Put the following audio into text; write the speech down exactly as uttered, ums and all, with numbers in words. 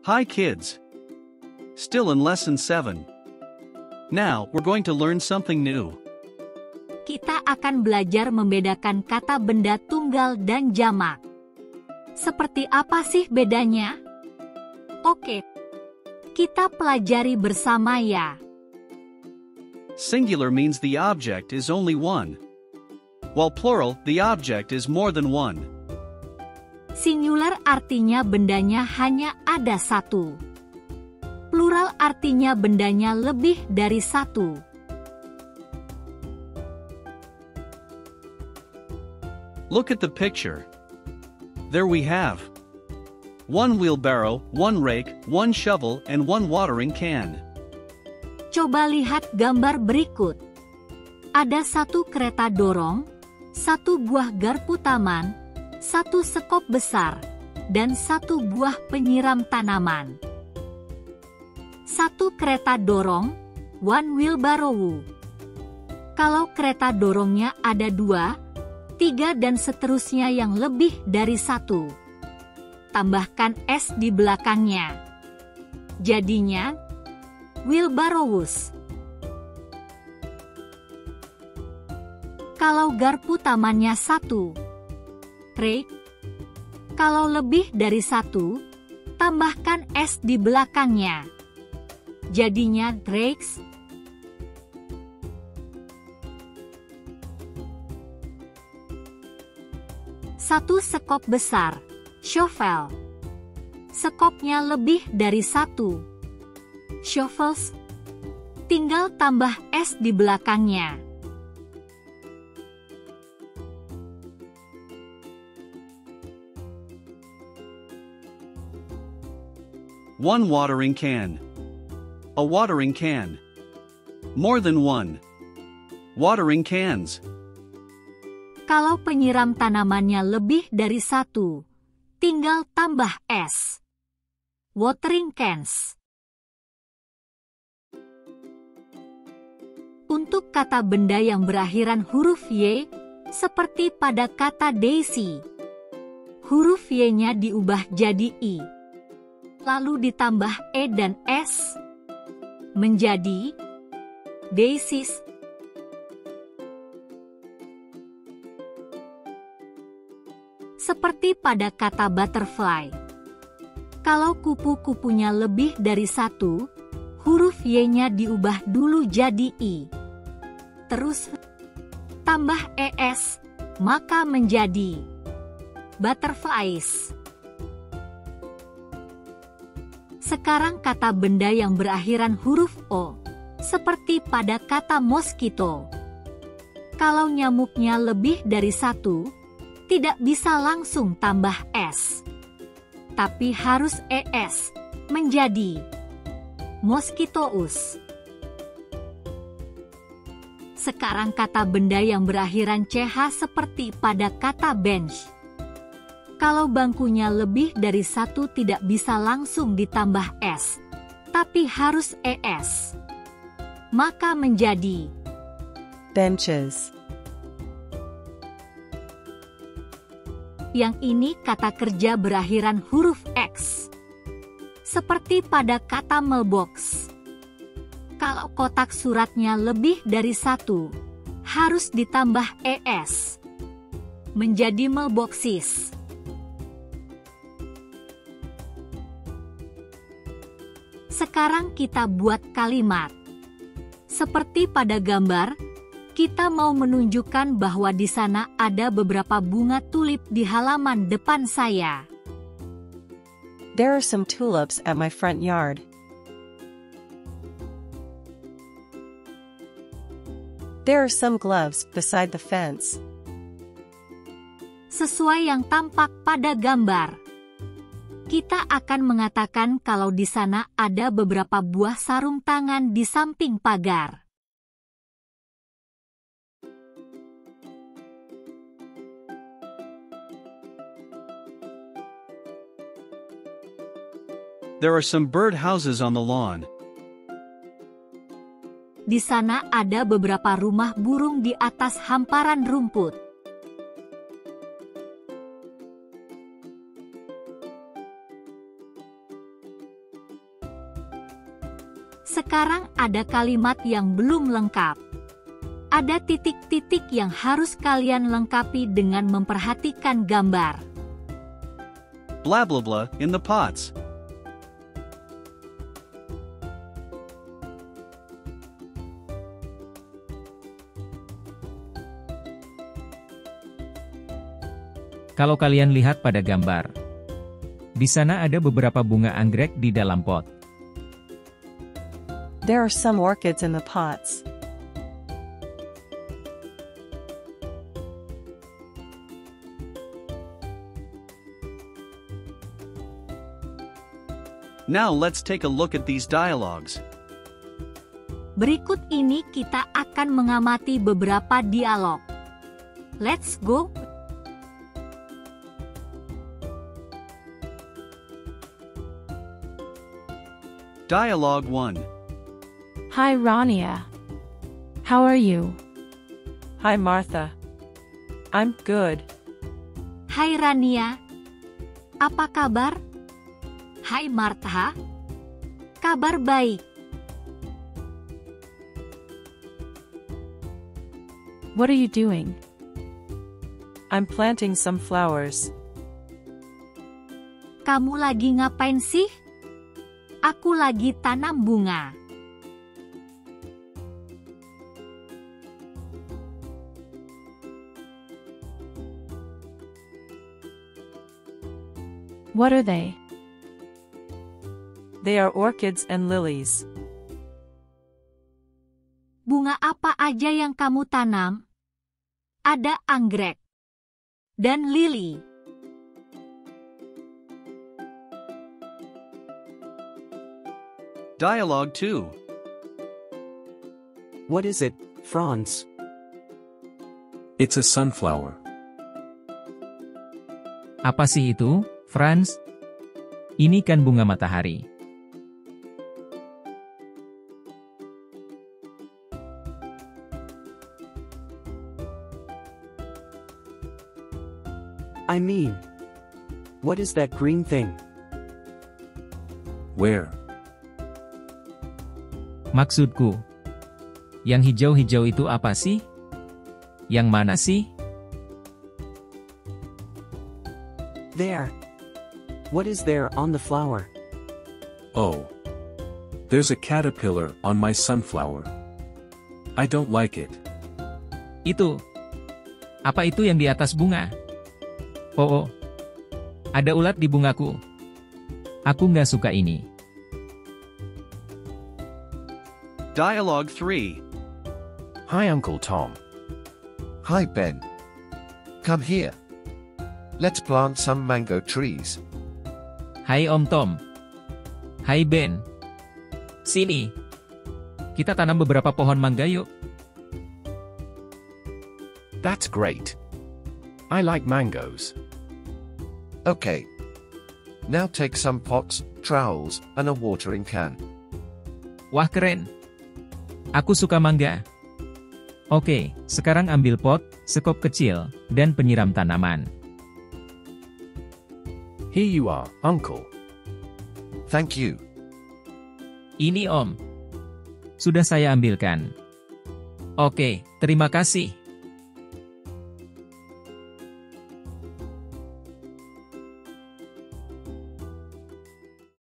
Hi kids! Still in lesson seven. Now, we're going to learn something new. Kita akan belajar membedakan kata benda tunggal dan jamak. Seperti apa sih bedanya? Oke, kita pelajari bersama ya. Singular means the object is only one, while plural, the object is more than one. Singular artinya bendanya hanya ada satu. Plural artinya bendanya lebih dari satu. Look at the picture. There we have one wheelbarrow, one rake, one shovel, and one watering can. Coba lihat gambar berikut. Ada satu kereta dorong, satu buah garpu taman, satu sekop besar, dan satu buah penyiram tanaman. Satu kereta dorong, one wheelbarrow. Kalau kereta dorongnya ada dua, tiga dan seterusnya yang lebih dari satu. Tambahkan S di belakangnya. Jadinya, wheelbarrows. Kalau garpu tamannya satu, rake. Kalau lebih dari satu, tambahkan S di belakangnya. Jadinya rakes. Satu sekop besar, shovel. Sekopnya lebih dari satu, shovels. Tinggal tambah S di belakangnya. One watering can. A watering can. More than one. Watering cans. Kalau penyiram tanamannya lebih dari satu, tinggal tambah S. Watering cans. Untuk kata benda yang berakhiran huruf Y, seperti pada kata Daisy, huruf Y-nya diubah jadi I. Lalu ditambah E dan S, menjadi daisies. Seperti pada kata butterfly. Kalau kupu-kupunya lebih dari satu, huruf Y-nya diubah dulu jadi I. Terus, tambah E S, maka menjadi butterflies. Sekarang kata benda yang berakhiran huruf O, seperti pada kata mosquito. Kalau nyamuknya lebih dari satu, tidak bisa langsung tambah S, tapi harus E S, menjadi mosquitoes. Sekarang kata benda yang berakhiran C H seperti pada kata bench. Kalau bangkunya lebih dari satu tidak bisa langsung ditambah S, tapi harus E S, maka menjadi benches. Yang ini kata kerja berakhiran huruf X. Seperti pada kata mailbox. Kalau kotak suratnya lebih dari satu, harus ditambah E S, menjadi mailboxes. Sekarang kita buat kalimat. Seperti pada gambar, kita mau menunjukkan bahwa di sana ada beberapa bunga tulip di halaman depan saya. There are some tulips at my front yard. There are some gloves beside the fence. Sesuai yang tampak pada gambar. Kita akan mengatakan kalau di sana ada beberapa buah sarung tangan di samping pagar. There are some bird houses on the lawn. Di sana ada beberapa rumah burung di atas hamparan rumput. Sekarang ada kalimat yang belum lengkap. Ada titik-titik yang harus kalian lengkapi dengan memperhatikan gambar. Blah blah blah in the pots. Kalau kalian lihat pada gambar, di sana ada beberapa bunga anggrek di dalam pot. There are some orchids in the pots. Now let's take a look at these dialogues. Berikut ini kita akan mengamati beberapa dialog. Let's go! Dialogue one. Hi, Rania. How are you? Hi, Martha. I'm good. Hai Rania. Apa kabar? Hai Martha. Kabar baik. What are you doing? I'm planting some flowers. Kamu lagi ngapain sih? Aku lagi tanam bunga. What are they? They are orchids and lilies. Bunga apa aja yang kamu tanam? Ada anggrek dan lili. Dialogue two. What is it, Franz? It's a sunflower. Apa sih itu, Franz? Ini kan bunga matahari. I mean, what is that green thing? Where? Maksudku, yang hijau-hijau itu apa sih? Yang mana sih? There. What is there on the flower? Oh. There's a caterpillar on my sunflower. I don't like it. Itu. Apa itu yang di atas bunga? Oh, oh. Ada ulat di bungaku. Aku nggak suka ini. Dialogue three. Hi, Uncle Tom. Hi, Ben. Come here. Let's plant some mango trees. Hai Om Tom. Hai Ben. Sini. Kita tanam beberapa pohon mangga yuk. That's great. I like mangoes. Okay. Now take some pots, trowels, and a watering can. Wah keren. Aku suka mangga. Oke, sekarang ambil pot, sekop kecil, dan penyiram tanaman. Here you are, Uncle. Thank you. Ini Om. Sudah saya ambilkan. Oke, terima kasih.